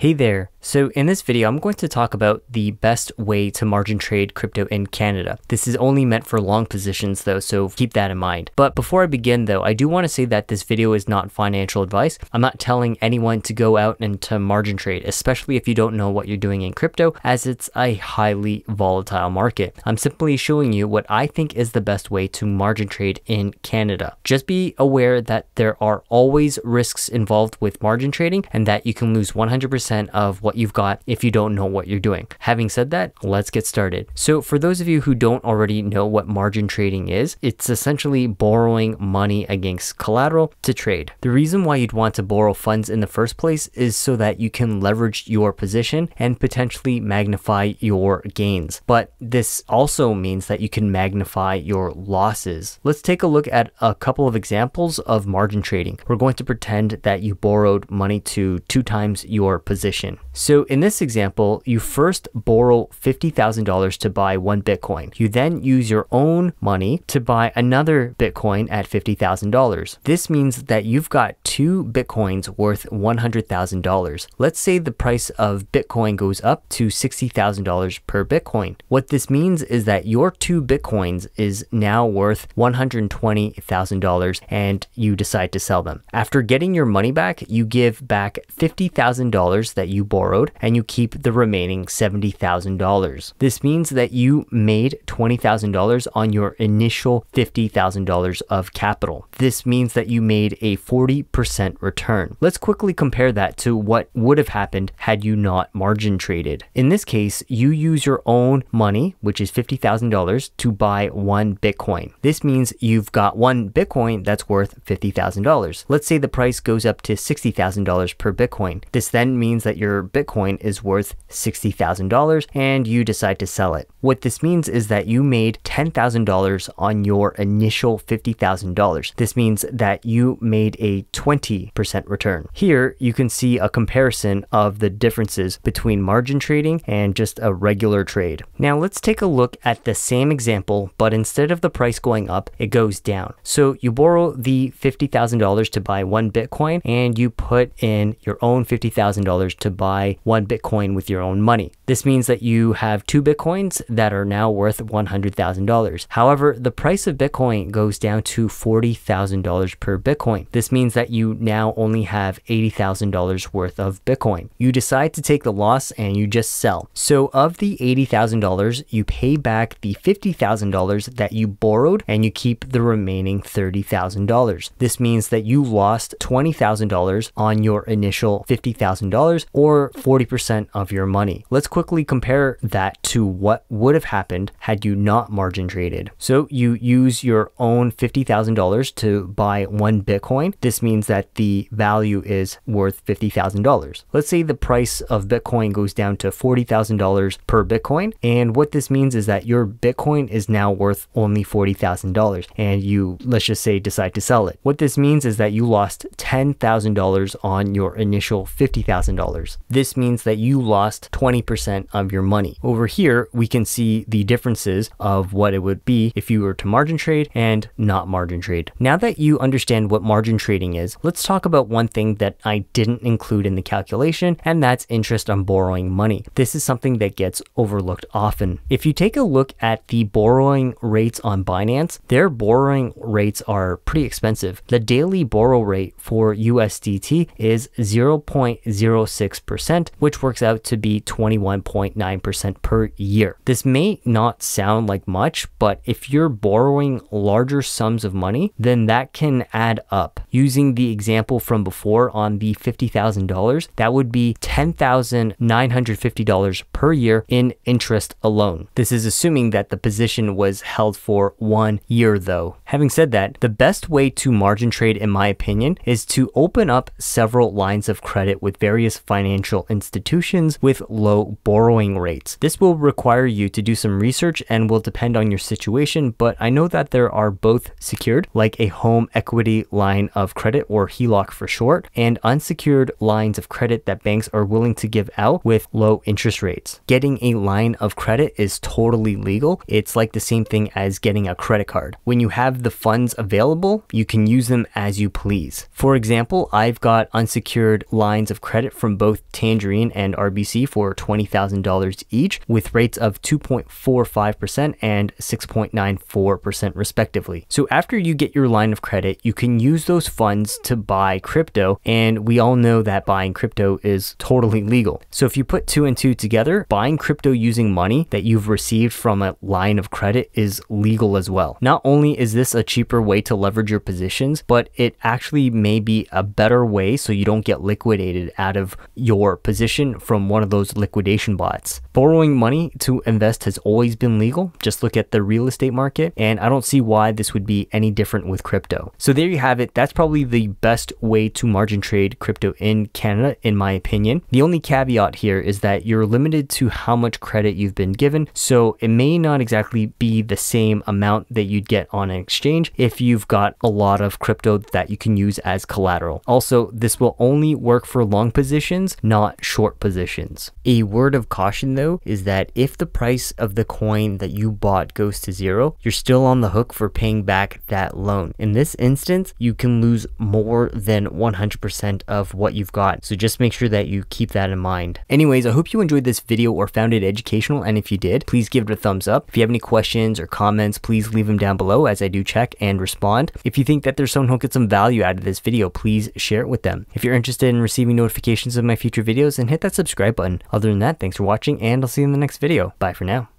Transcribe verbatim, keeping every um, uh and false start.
Hey there. So in this video, I'm going to talk about the best way to margin trade crypto in Canada. This is only meant for long positions though, so keep that in mind. But before I begin though, I do want to say that this video is not financial advice. I'm not telling anyone to go out and to margin trade, especially if you don't know what you're doing in crypto, as it's a highly volatile market. I'm simply showing you what I think is the best way to margin trade in Canada. Just be aware that there are always risks involved with margin trading and that you can lose one hundred percent of what you've got if you don't know what you're doing. Having said that, let's get started. So for those of you who don't already know what margin trading is, it's essentially borrowing money against collateral to trade. The reason why you'd want to borrow funds in the first place is so that you can leverage your position and potentially magnify your gains. But this also means that you can magnify your losses. Let's take a look at a couple of examples of margin trading. We're going to pretend that you borrowed money to two times your position. So in this example, you first borrow fifty thousand dollars to buy one Bitcoin. You then use your own money to buy another Bitcoin at fifty thousand dollars. This means that you've got two Bitcoins worth one hundred thousand dollars. Let's say the price of Bitcoin goes up to sixty thousand dollars per Bitcoin. What this means is that your two Bitcoins is now worth one hundred twenty thousand dollars and you decide to sell them. After getting your money back, you give back fifty thousand dollars that you borrowed and you keep the remaining seventy thousand dollars. This means that you made twenty thousand dollars on your initial fifty thousand dollars of capital. This means that you made a forty percent return. Let's quickly compare that to what would have happened had you not margin traded. In this case, you use your own money, which is fifty thousand dollars, to buy one Bitcoin. This means you've got one Bitcoin that's worth fifty thousand dollars. Let's say the price goes up to sixty thousand dollars per Bitcoin. This then means that your Bitcoin is worth sixty thousand dollars and you decide to sell it. What this means is that you made ten thousand dollars on your initial fifty thousand dollars. This means that you made a twenty percent return. Here you can see a comparison of the differences between margin trading and just a regular trade. Now let's take a look at the same example, but instead of the price going up, it goes down. So you borrow the fifty thousand dollars to buy one Bitcoin and you put in your own fifty thousand dollars to buy one Bitcoin with your own money. This means that you have two Bitcoins that are now worth one hundred thousand dollars. However, the price of Bitcoin goes down to forty thousand dollars per Bitcoin. This means that you now only have eighty thousand dollars worth of Bitcoin. You decide to take the loss and you just sell. So of the eighty thousand dollars, you pay back the fifty thousand dollars that you borrowed and you keep the remaining thirty thousand dollars. This means that you lost twenty thousand dollars on your initial fifty thousand dollars or forty percent of your money. Let's quickly compare that to what would have happened had you not margin traded. So you use your own fifty thousand dollars to buy one Bitcoin. This means that the value is worth fifty thousand dollars. Let's say the price of Bitcoin goes down to forty thousand dollars per Bitcoin. And what this means is that your Bitcoin is now worth only forty thousand dollars and you, let's just say, decide to sell it. What this means is that you lost ten thousand dollars on your initial fifty thousand dollars. This means that you lost twenty percent of your money. Over here, we can see the differences of what it would be if you were to margin trade and not margin trade. Now that you understand what margin trading is, let's talk about one thing that I didn't include in the calculation, and that's interest on borrowing money. This is something that gets overlooked often. If you take a look at the borrowing rates on Binance, their borrowing rates are pretty expensive. The daily borrow rate for U S D T is zero point zero six percent, which works out to be twenty-one point nine percent per year. This may not sound like much, but if you're borrowing larger sums of money, then that can add up. Using the example from before on the fifty thousand dollars, that would be ten thousand nine hundred fifty dollars per year in interest alone. This is assuming that the position was held for one year though. Having said that, the best way to margin trade, in my opinion, is to open up several lines of credit with various financial institutions with low borrowing rates. This will require you to do some research and will depend on your situation, but I know that there are both secured, like a home equity line of credit, or H E L O C for short, and unsecured lines of credit that banks are willing to give out with low interest rates. Getting a line of credit is totally legal. It's like the same thing as getting a credit card. When you have the funds available, you can use them as you please. For example, I've got unsecured lines of credit from from both Tangerine and R B C for twenty thousand dollars each, with rates of two point four five percent and six point nine four percent respectively. So after you get your line of credit, you can use those funds to buy crypto, and we all know that buying crypto is totally legal. So if you put two and two together, buying crypto using money that you've received from a line of credit is legal as well. Not only is this a cheaper way to leverage your positions, but it actually may be a better way so you don't get liquidated out of your position from one of those liquidation bots. Borrowing money to invest has always been legal. Just look at the real estate market, and I don't see why this would be any different with crypto. So there you have it. That's probably the best way to margin trade crypto in Canada, in my opinion. The only caveat here is that you're limited to how much credit you've been given, so it may not exactly be the same amount that you'd get on an exchange if you've got a lot of crypto that you can use as collateral. Also, this will only work for long positions, not short positions. A word of caution though is that if the price of the coin that you bought goes to zero, you're still on the hook for paying back that loan. In this instance, you can lose more than one hundred percent of what you've got, so just make sure that you keep that in mind. Anyways, I hope you enjoyed this video or found it educational, and if you did, please give it a thumbs up. If you have any questions or comments, please leave them down below, as I do check and respond. If you think that there's someone who'll get some value out of this video, please share it with them. If you're interested in receiving notifications of my future videos, then hit that subscribe button. Other than that, thanks for watching, and I'll see you in the next video. Bye for now.